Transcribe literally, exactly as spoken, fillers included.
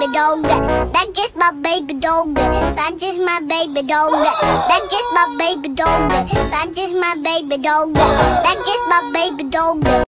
baby dog. That's just my baby dog. That's just my baby dog. That's just my baby dog. That's just my baby dog. That's just my baby dog.